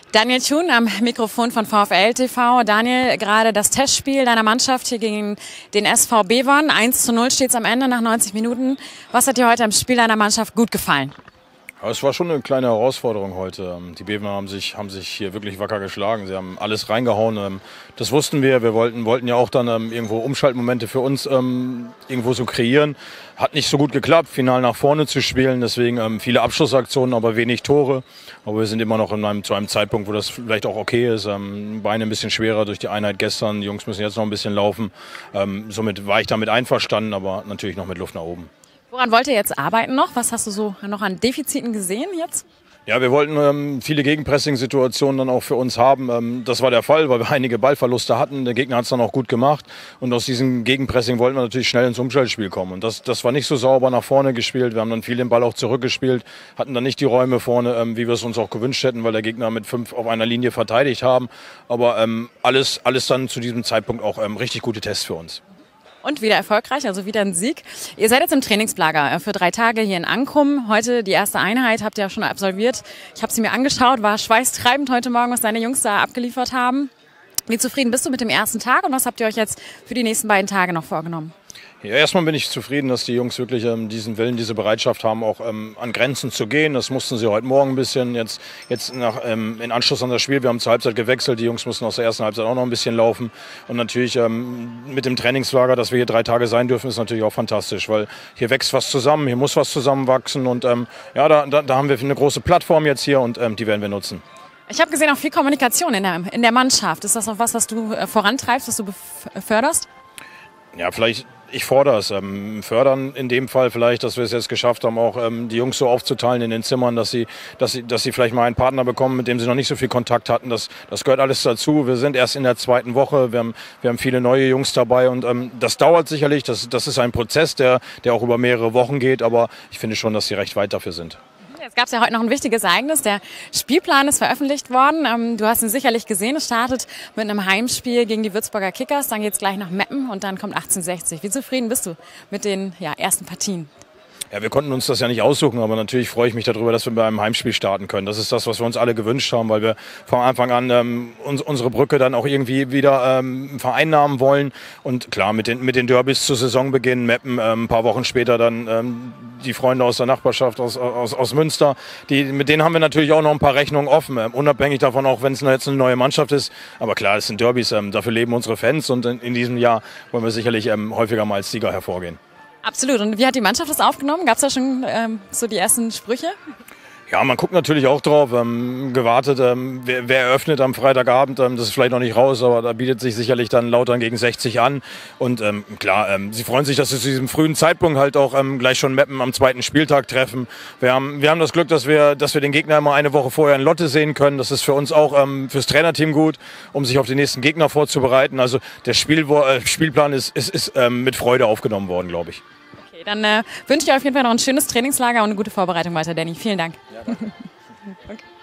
Daniel Thun am Mikrofon von VfL TV. Daniel, gerade das Testspiel deiner Mannschaft hier gegen den SV Bevern. 1:0 steht es am Ende nach 90 Minuten. Was hat dir heute am Spiel deiner Mannschaft gut gefallen? Ja, es war schon eine kleine Herausforderung heute. Die Bevener haben sich hier wirklich wacker geschlagen. Sie haben alles reingehauen. Das wussten wir. Wir wollten ja auch dann irgendwo Umschaltmomente für uns irgendwo so kreieren. Hat nicht so gut geklappt, final nach vorne zu spielen. Deswegen viele Abschlussaktionen, aber wenig Tore. Aber wir sind immer noch zu einem Zeitpunkt, wo das vielleicht auch okay ist. Beine ein bisschen schwerer durch die Einheit gestern. Die Jungs müssen jetzt noch ein bisschen laufen. Somit war ich damit einverstanden, aber natürlich noch mit Luft nach oben. Woran wollt ihr jetzt arbeiten noch? Was hast du so noch an Defiziten gesehen jetzt? Ja, wir wollten viele Gegenpressing-Situationen dann auch für uns haben. Das war der Fall, weil wir einige Ballverluste hatten. Der Gegner hat es dann auch gut gemacht. Und aus diesem Gegenpressing wollten wir natürlich schnell ins Umschaltspiel kommen. Und das war nicht so sauber nach vorne gespielt. Wir haben dann viel den Ball auch zurückgespielt, hatten dann nicht die Räume vorne, wie wir es uns auch gewünscht hätten, weil der Gegner mit 5 auf einer Linie verteidigt haben. Aber alles dann zu diesem Zeitpunkt auch richtig gute Tests für uns. Und wieder erfolgreich, also wieder ein Sieg. Ihr seid jetzt im Trainingslager für 3 Tage hier in Ankrum. Heute die erste Einheit habt ihr ja schon absolviert. Ich habe sie mir angeschaut, war schweißtreibend heute Morgen, was deine Jungs da abgeliefert haben. Wie zufrieden bist du mit dem ersten Tag und was habt ihr euch jetzt für die nächsten beiden Tage noch vorgenommen? Ja, erstmal bin ich zufrieden, dass die Jungs wirklich diesen Willen, diese Bereitschaft haben, auch an Grenzen zu gehen. Das mussten sie heute Morgen ein bisschen. Jetzt in Anschluss an das Spiel, wir haben zur Halbzeit gewechselt. Die Jungs mussten aus der ersten Halbzeit auch noch ein bisschen laufen. Und natürlich mit dem Trainingslager, dass wir hier 3 Tage sein dürfen, ist natürlich auch fantastisch, weil hier wächst was zusammen, hier muss was zusammenwachsen. Und ja, da haben wir eine große Plattform jetzt hier und die werden wir nutzen. Ich habe gesehen, auch viel Kommunikation in der Mannschaft. Ist das auch was du vorantreibst, was du förderst? Ja, vielleicht. Ich fordere es. Fördern in dem Fall vielleicht, dass wir es jetzt geschafft haben, auch die Jungs so aufzuteilen in den Zimmern, dass sie vielleicht mal einen Partner bekommen, mit dem sie noch nicht so viel Kontakt hatten. Das gehört alles dazu. Wir sind erst in der 2. Woche. Wir haben viele neue Jungs dabei und das dauert sicherlich. Das ist ein Prozess, der auch über mehrere Wochen geht. Aber ich finde schon, dass sie recht weit dafür sind. Jetzt gab es ja heute noch ein wichtiges Ereignis. Der Spielplan ist veröffentlicht worden. Du hast ihn sicherlich gesehen. Es startet mit einem Heimspiel gegen die Würzburger Kickers. Dann geht es gleich nach Meppen und dann kommt 1860. Wie zufrieden bist du mit den ersten Partien? Ja, wir konnten uns das ja nicht aussuchen, aber natürlich freue ich mich darüber, dass wir bei einem Heimspiel starten können. Das ist das, was wir uns alle gewünscht haben, weil wir von Anfang an unsere Brücke dann auch irgendwie wieder vereinnahmen wollen. Und klar, mit den Derbys zu Saisonbeginn, Meppen, ein paar Wochen später dann die Freunde aus der Nachbarschaft aus Münster, mit denen haben wir natürlich auch noch ein paar Rechnungen offen, unabhängig davon, auch wenn es jetzt eine neue Mannschaft ist. Aber klar, es sind Derbys, dafür leben unsere Fans und in diesem Jahr wollen wir sicherlich häufiger mal als Sieger hervorgehen. Absolut. Und wie hat die Mannschaft das aufgenommen? Gab es da schon so die ersten Sprüche? Ja, man guckt natürlich auch drauf, gewartet, wer eröffnet am Freitagabend, das ist vielleicht noch nicht raus, aber da bietet sich sicherlich dann Lautern gegen 60 an. Und klar, sie freuen sich, dass sie zu diesem frühen Zeitpunkt halt auch gleich schon Meppen am 2. Spieltag treffen. Wir haben das Glück, dass wir den Gegner immer eine Woche vorher in Lotte sehen können. Das ist für uns auch fürs Trainerteam gut, um sich auf den nächsten Gegner vorzubereiten. Also der Spielplan ist mit Freude aufgenommen worden, glaube ich. Dann wünsche ich dir auf jeden Fall noch ein schönes Trainingslager und eine gute Vorbereitung weiter, Danny. Vielen Dank. Ja, danke. Okay.